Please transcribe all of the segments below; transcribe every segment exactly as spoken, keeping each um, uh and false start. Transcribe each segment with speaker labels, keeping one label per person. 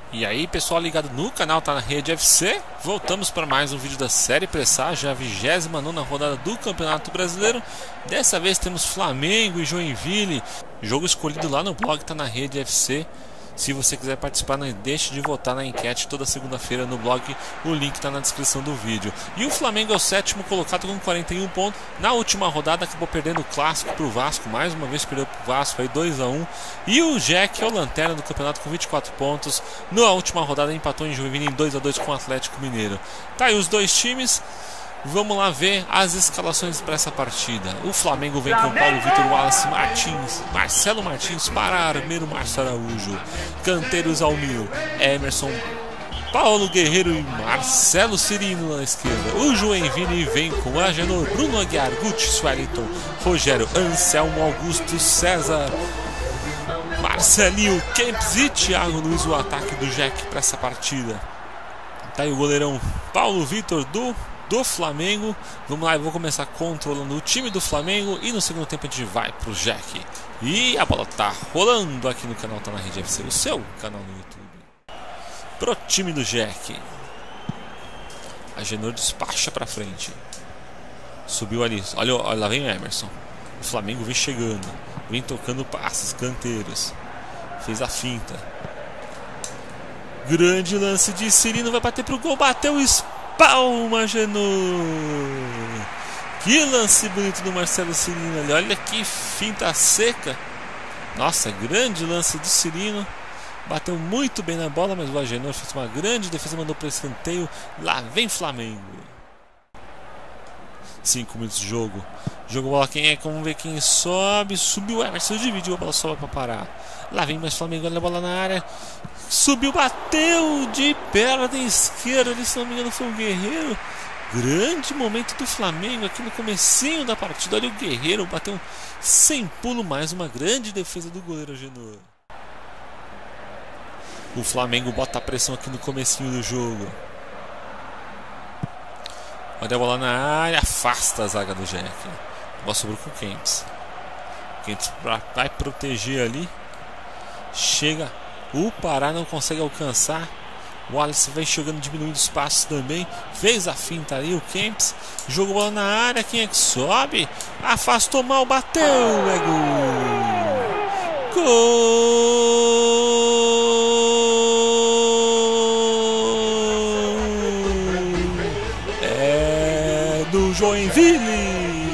Speaker 1: E aí pessoal ligado no canal Tá Na Rede F C, voltamos para mais um vídeo da Série Presságio, a vigésima nona rodada do Campeonato Brasileiro. Dessa vez temos Flamengo e Joinville, jogo escolhido lá no blog Tá Na Rede F C. Se você quiser participar, não deixe de votar na enquete toda segunda-feira no blog, o link está na descrição do vídeo. E o Flamengo é o sétimo colocado com quarenta e um pontos. Na última rodada acabou perdendo o clássico para o Vasco, mais uma vez perdeu para o Vasco, aí dois a um. E o Jack é o lanterna do campeonato com vinte e quatro pontos. Na última rodada empatou em Joinville em dois a dois com o Atlético Mineiro. Tá aí os dois times. Vamos lá ver as escalações para essa partida. O Flamengo vem com Paulo Vitor, Wallace Martins, Marcelo Martins, Pará, Armeiro, Márcio Araújo, Canteiros, Almir, Emerson, Paulo Guerreiro e Marcelo Cirino na esquerda. O Joinville vem com Agenor, Bruno Aguiar, Guti, Wellington, Rogério, Anselmo, Augusto, César, Marcelinho, Kempis e Thiago Luiz, o ataque do Jack para essa partida. Tá aí o goleirão Paulo Vitor do do Flamengo. Vamos lá, eu vou começar controlando o time do Flamengo e no segundo tempo a gente vai pro Jack. E a bola tá rolando aqui no canal Tá Na Rede F C, o seu canal no YouTube. Pro time do Jack. Agenor despacha pra frente. Subiu ali, olha, olha lá vem o Emerson. O Flamengo vem chegando, vem tocando passes, canteiros. Fez a finta. Grande lance de Cirino, vai bater pro gol, bateu o Palma, Agenor. Que lance bonito do Marcelo Cirino ali. Olha que finta seca. Nossa, grande lance do Cirino. Bateu muito bem na bola, mas o Agenor fez uma grande defesa, mandou para o escanteio. Lá vem Flamengo. Cinco minutos de jogo. Jogo bola, quem é? Vamos ver quem sobe. Subiu o Emerson, dividiu a bola, sobe para parar. Lá vem mais Flamengo, olha a bola na área. Subiu, bateu de perna esquerda ali, se não me engano foi o Guerreiro. Grande momento do Flamengo aqui no comecinho da partida. Olha o Guerreiro, bateu sem pulo, mais uma grande defesa do goleiro Agenor. O Flamengo bota a pressão aqui no comecinho do jogo. Olha a bola na área, afasta a zaga do Jack. A bola sobrou com o Kempis. Kempis vai proteger ali. Chega, o Pará não consegue alcançar. O Wallace vem chegando, diminuindo os passos também. Fez a finta ali, o Kempis. Jogou bola na área, quem é que sobe? Afastou mal, bateu, é gol! Gol! É do Joinville!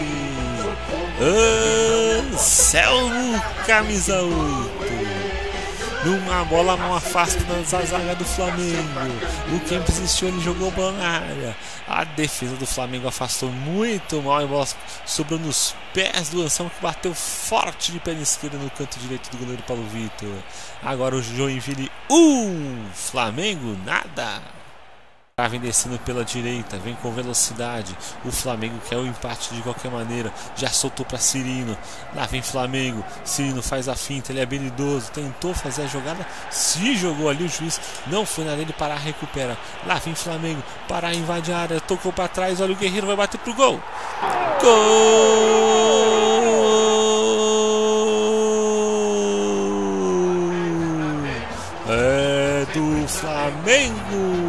Speaker 1: Anselmo, camisa oito. Numa bola não afasta da zaga do Flamengo. O Kempis insistiu, ele jogou bola na área. A defesa do Flamengo afastou muito mal. A bola sobrou nos pés do Anselmo, que bateu forte de perna esquerda no canto direito do goleiro Paulo Vitor. Agora o Joinville um, Flamengo nada. Vem descendo pela direita, vem com velocidade. O Flamengo quer o empate de qualquer maneira. Já soltou para Cirino. Lá vem Flamengo. Cirino faz a finta, ele é habilidoso. Tentou fazer a jogada, se jogou ali. O juiz não foi na dele. Pará recupera. Lá vem Flamengo. Pará invade a área, tocou para trás. Olha o Guerreiro, vai bater pro gol. Gol! É do Flamengo.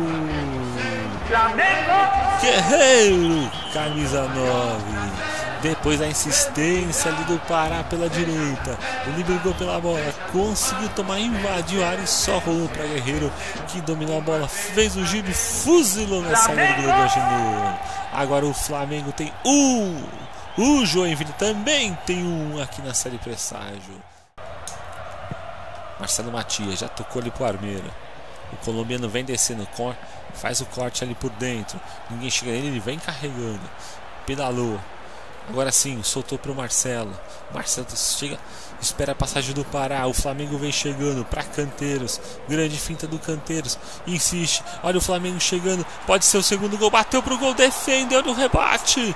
Speaker 1: Guerreiro, camisa nove. Depois da insistência ali do Pará pela direita, ele brigou pela bola, conseguiu tomar, invadiu a área e só rolou para Guerreiro, que dominou a bola, fez o giro e fuzilou na saída do goleiro Agenor. Agora o Flamengo tem um. O Joinville também tem um aqui na Série Presságio. Marcelo Matias já tocou ali pro Armeiro. O colombiano vem descendo, faz o corte ali por dentro. Ninguém chega nele, ele vem carregando. Pedalou. Agora sim, soltou para o Marcelo. Marcelo chega, espera a passagem do Pará. O Flamengo vem chegando para Canteiros. Grande finta do Canteiros. Insiste. Olha o Flamengo chegando. Pode ser o segundo gol. Bateu pro gol, defendeu no rebate.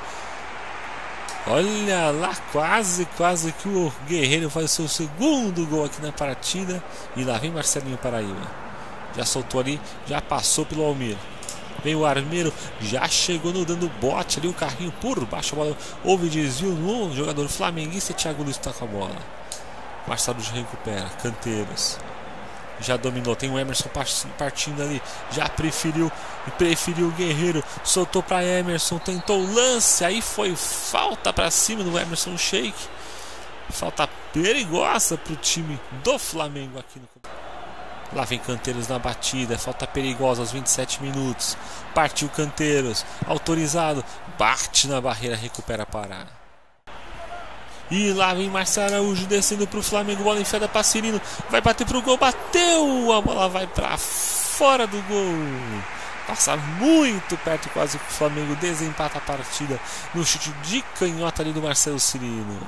Speaker 1: Olha lá, quase, quase que o Guerreiro faz o seu segundo gol aqui na partida. E lá vem Marcelinho Paraíba. Já soltou ali, já passou pelo Almir. Vem o Armeiro, já chegou no dando bote ali, o carrinho por baixo. A bola, houve desvio no jogador flamenguista. Thiago Luiz está com a bola. Marcelo já recupera. Canteiros. já dominou, tem o Emerson partindo ali, já preferiu preferiu o Guerreiro, soltou para Emerson, tentou o lance, aí foi falta para cima do Emerson Sheik, falta perigosa para o time do Flamengo aqui no... Lá vem Canteiros na batida, falta perigosa aos vinte e sete minutos, partiu Canteiros, autorizado, bate na barreira, recupera a parada. E lá vem Marcelo Araújo descendo para o Flamengo, bola enfiada para Cirino, vai bater para o gol, bateu, a bola vai para fora do gol, passa muito perto, quase que o Flamengo desempata a partida no chute de canhota ali do Marcelo Cirino.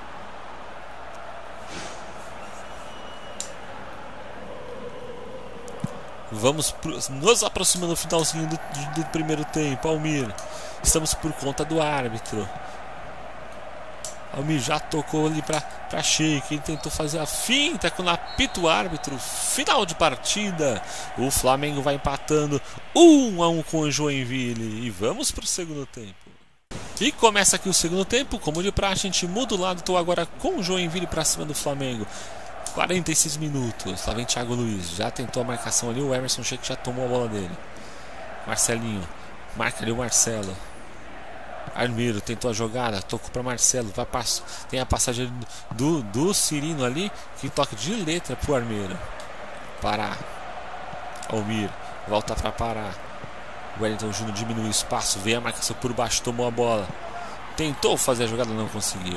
Speaker 1: Vamos pro, nos aproximando do finalzinho do, do primeiro tempo. Almir, estamos por conta do árbitro. Almir já tocou ali para Sheik, ele tentou fazer a finta quando apita o árbitro. Final de partida, o Flamengo vai empatando um a um com o Joinville. E vamos para o segundo tempo. E começa aqui o segundo tempo, como de praxe, a gente muda o lado. Estou agora com o Joinville para cima do Flamengo. quarenta e seis minutos, lá vem Thiago Luiz, já tentou a marcação ali, o Emerson Sheik já tomou a bola dele. Marcelinho, marca ali o Marcelo. Armeiro tentou a jogada, tocou para Marcelo, vai passo, tem a passagem do, do Cirino ali, que toca de letra pro Armeiro. Pará, Almir, volta para Pará. O Wellington Júnior diminui o espaço, vem a marcação por baixo, tomou a bola. Tentou fazer a jogada, não conseguiu.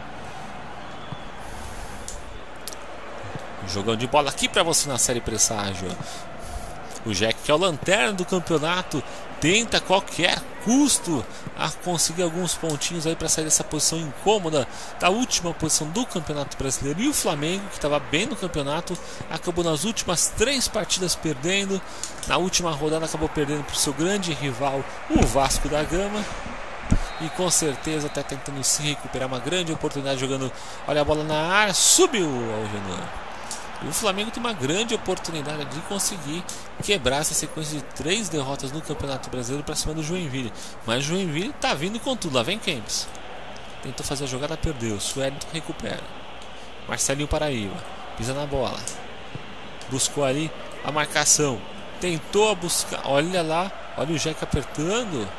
Speaker 1: Jogão de bola aqui para você na série Presságio. O Jack, que é o lanterna do campeonato, tenta a qualquer custo a conseguir alguns pontinhos aí para sair dessa posição incômoda da última posição do Campeonato Brasileiro. E o Flamengo, que estava bem no campeonato, acabou nas últimas três partidas perdendo. Na última rodada acabou perdendo para o seu grande rival, o Vasco da Gama. E com certeza está tentando se recuperar, uma grande oportunidade jogando. Olha a bola na área, subiu ao Genor. E o Flamengo tem uma grande oportunidade de conseguir quebrar essa sequência de três derrotas no Campeonato Brasileiro para cima do Joinville. Mas o Joinville tá vindo com tudo. Lá vem Kempis. Tentou fazer a jogada, perdeu. Suelton recupera. Marcelinho Paraíba. Pisa na bola. Buscou ali a marcação. Tentou a buscar. Olha lá. Olha o Jack apertando.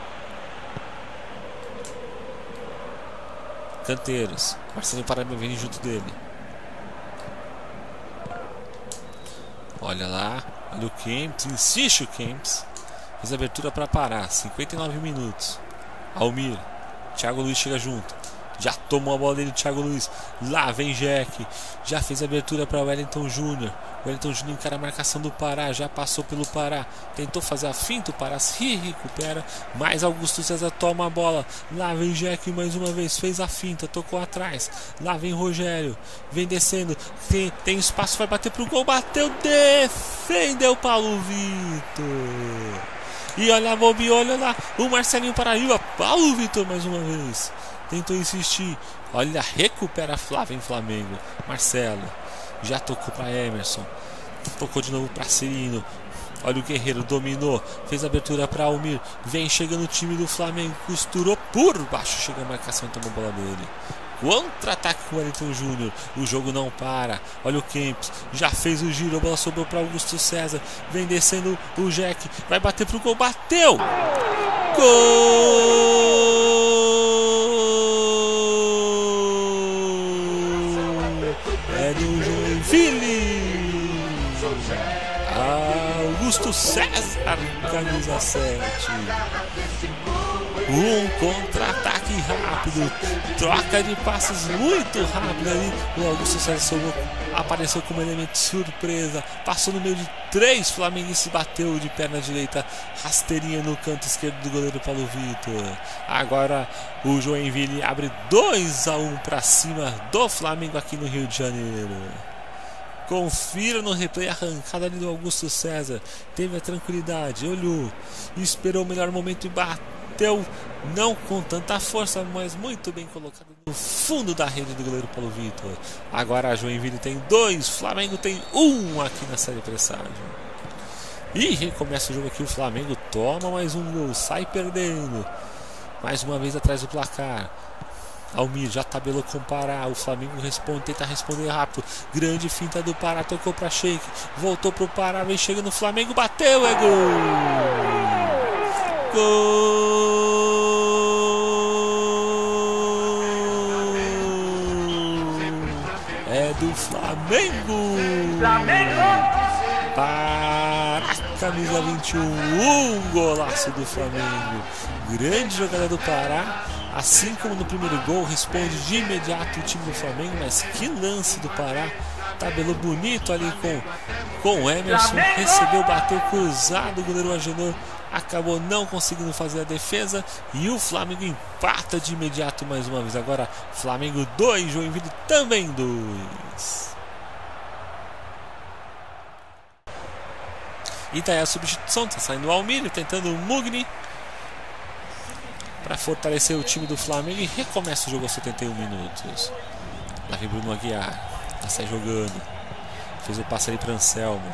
Speaker 1: Canteiros. Marcelinho Paraíba vem junto dele. Olha lá, olha o Kempis, insiste o Kempis. Fez a abertura para parar, cinquenta e nove minutos. Almir, Thiago Luiz chega junto. Já tomou a bola dele, Thiago Luiz. Lá vem Jack. Já fez a abertura para Wellington Júnior. Wellington Júnior encara a marcação do Pará. Já passou pelo Pará. Tentou fazer a finta. O Pará se recupera. Mas Augusto César toma a bola. Lá vem Jack mais uma vez. Fez a finta. Tocou atrás. Lá vem Rogério. Vem descendo. Tem, tem espaço. Vai bater pro gol. Bateu. Defendeu Paulo Vitor. E olha a Bobi. Olha lá. O Marcelinho Paraíba. Paulo Vitor mais uma vez. Tentou insistir. Olha, recupera Flávio em Flamengo. Marcelo. Já tocou para Emerson. Tocou de novo para Cirino. Olha o Guerreiro, dominou. Fez a abertura para Almir. Vem chegando o time do Flamengo. Costurou por baixo. Chega a marcação e tomou a bola dele. Contra-ataque com o Wellington Júnior. O jogo não para. Olha o Kempis. Já fez o giro. A bola sobrou para Augusto César. Vem descendo o Jack. Vai bater pro gol. Bateu! Gol! É do Joinville. Augusto César, camisa sete. Um contra-ataque rápido, troca de passes muito rápido ali. O Augusto César sobrou, apareceu como elemento surpresa, passou no meio de três flamenguistas, bateu de perna direita, rasteirinha no canto esquerdo do goleiro Paulo Vitor. Agora o Joinville abre dois a um para cima do Flamengo aqui no Rio de Janeiro. Confira no replay a arrancada ali do Augusto César. Teve a tranquilidade, olhou, esperou o melhor momento e bateu, não com tanta força, mas muito bem colocado no fundo da rede do goleiro Paulo Vitor. Agora a Joinville tem dois, Flamengo tem um aqui na série Presságio. E recomeça o jogo aqui, o Flamengo toma mais um gol, sai perdendo. Mais uma vez atrás do placar. Almir já tabelou com o Pará. O Flamengo responde, tenta responder rápido. Grande finta do Pará, tocou para Sheik. Voltou pro Pará, vem chegando no Flamengo, bateu, é gol! Gol! É do Flamengo!
Speaker 2: Flamengo!
Speaker 1: Para camisa vinte e um, um golaço do Flamengo. Grande jogada do Pará. Assim como no primeiro gol, responde de imediato o time do Flamengo. Mas que lance do Pará. Tabelou bonito ali com, com o Emerson. Recebeu, bateu cruzado. O goleiro Agenor acabou não conseguindo fazer a defesa. E o Flamengo empata de imediato mais uma vez. Agora Flamengo dois, Joinville também dois. E tá aí a substituição, tá saindo o Almir, tentando o Mugni para fortalecer o time do Flamengo e recomeça o jogo aos setenta e um minutos. Lá vem Bruno Aguiar, tá sai jogando, fez o passe ali para Anselmo.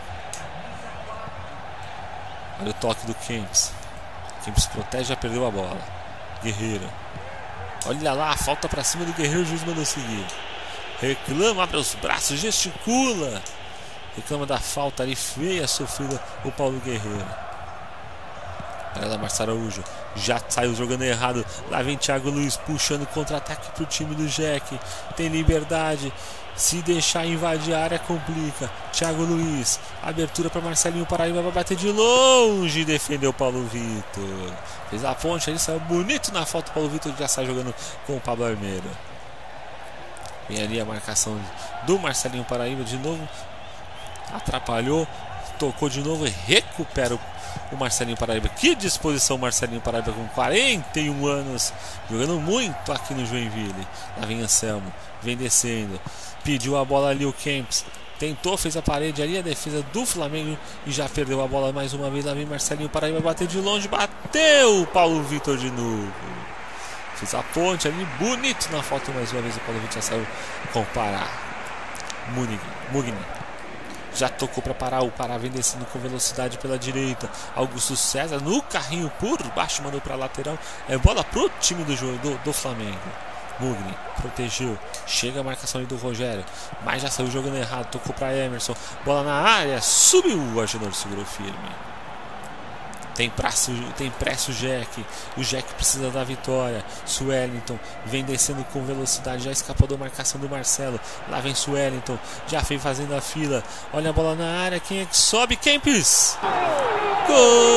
Speaker 1: Olha o toque do Kempis. Kempis protege, já perdeu a bola. Guerreiro, olha lá, falta para cima do Guerreiro, o juiz mandou seguir. Reclama, abre os braços, gesticula. Reclama da falta ali feia sofrida o Paulo Guerreiro. Olha lá, Marcelo Araújo. Já saiu jogando errado. Lá vem Thiago Luiz puxando contra-ataque para o time do Jack. Tem liberdade. Se deixar invadir a área complica. Thiago Luiz. Abertura para Marcelinho Paraíba. Vai bater de longe. Defendeu o Paulo Vitor. Fez a ponte ali. Saiu bonito na falta. O Paulo Vitor já sai jogando com o Pablo Armeiro. Vem ali a marcação do Marcelinho Paraíba de novo. Atrapalhou, tocou de novo e recupera o, o Marcelinho Paraíba. Que disposição, Marcelinho Paraíba com quarenta e um anos, jogando muito aqui no Joinville. Lá vem Anselmo, vem descendo, pediu a bola ali o Kempis, tentou, fez a parede ali, a defesa do Flamengo e já perdeu a bola mais uma vez. Lá vem Marcelinho Paraíba, bateu de longe, bateu o Paulo Vitor de novo. Fez a ponte ali, bonito na falta mais uma vez. O Paulo Vitor já saiu com o Pará. Mugni, Mugni. Já tocou para Pará, o Pará vem descendo com velocidade pela direita. Augusto César no carrinho por baixo, mandou para a lateral. É bola pro time do, do, do Flamengo. Mugni protegeu, chega a marcação ali do Rogério, mas já saiu jogando errado, tocou para Emerson. Bola na área, subiu, o Agenor segurou firme. Tem pressa, tem pressa o Jack. O Jack precisa da vitória. Suellington vem descendo com velocidade. Já escapou da marcação do Marcelo. Lá vem Suellington. Já vem fazendo a fila. Olha a bola na área. Quem é que sobe? Kempis. Gol!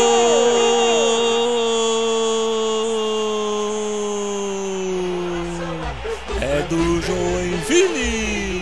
Speaker 1: É do Joinville.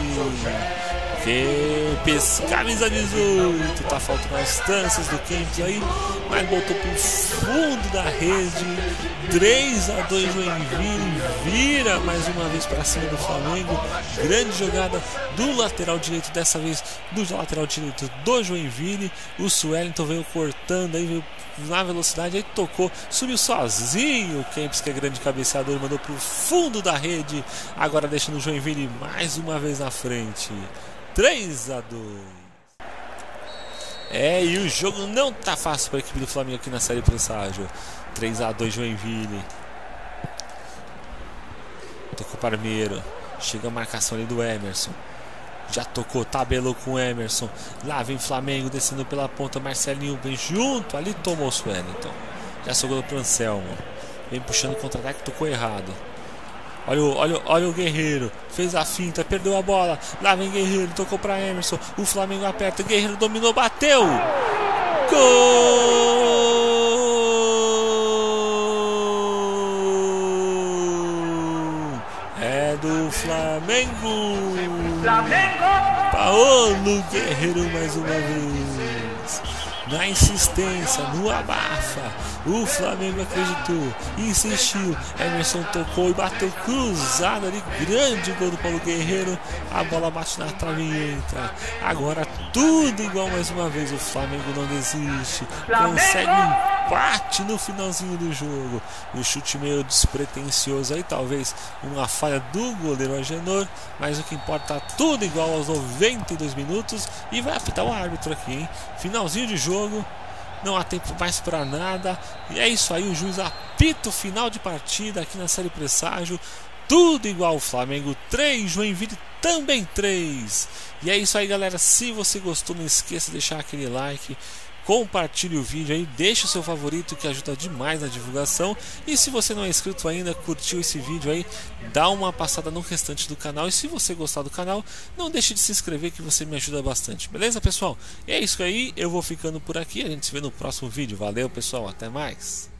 Speaker 1: Kempis, camisa dezoito. Tá faltando as tranças do Kempis aí, mas botou pro fundo da rede. Três a dois Joinville. Vira mais uma vez para cima do Flamengo. Grande jogada do lateral direito, dessa vez do lateral direito do Joinville. O Suellington veio cortando aí, veio na velocidade, aí tocou, subiu sozinho. O Kempis, que é grande cabeceador, mandou pro fundo da rede. Agora deixando o Joinville mais uma vez na frente. três a dois. É, e o jogo não tá fácil para a equipe do Flamengo aqui na série Presságio. três a dois Joinville. Tocou para Armeiro. Chega a marcação ali do Emerson. Já tocou, tabelou com o Emerson. Lá vem Flamengo descendo pela ponta. Marcelinho vem junto. Ali tomou o Suellington. Já sobrou para o Anselmo. Vem puxando o contra-ataque, tocou errado. Olha o, olha, olha o Guerreiro, fez a finta, perdeu a bola. Lá vem Guerreiro, tocou para Emerson. O Flamengo aperta, Guerreiro dominou, bateu. Gol! É do Flamengo.
Speaker 2: Flamengo!
Speaker 1: Paulo Guerreiro mais uma vez. Na insistência, no abafa, o Flamengo acreditou, insistiu. Emerson tocou e bateu cruzado ali. Grande gol do Paulo Guerreiro. A bola bate na trave e entra. Agora tudo igual mais uma vez. O Flamengo não desiste. Consegue um empate no finalzinho do jogo. O chute meio despretensioso aí, talvez uma falha do goleiro Agenor. Mas o que importa, tudo igual aos noventa e dois minutos. E vai apitar o árbitro aqui, hein? Finalzinho de jogo. Não há tempo mais para nada. E é isso aí, o juiz apita o final de partida aqui na série Presságio. tudo igual. Flamengo três, Joinville também três. E é isso aí, galera. Se você gostou, não esqueça de deixar aquele like, compartilhe o vídeo aí, deixe o seu favorito que ajuda demais na divulgação. E se você não é inscrito ainda, curtiu esse vídeo aí, dá uma passada no restante do canal. E se você gostar do canal, não deixe de se inscrever que você me ajuda bastante. Beleza, pessoal? E é isso aí, eu vou ficando por aqui. A gente se vê no próximo vídeo. Valeu, pessoal, até mais.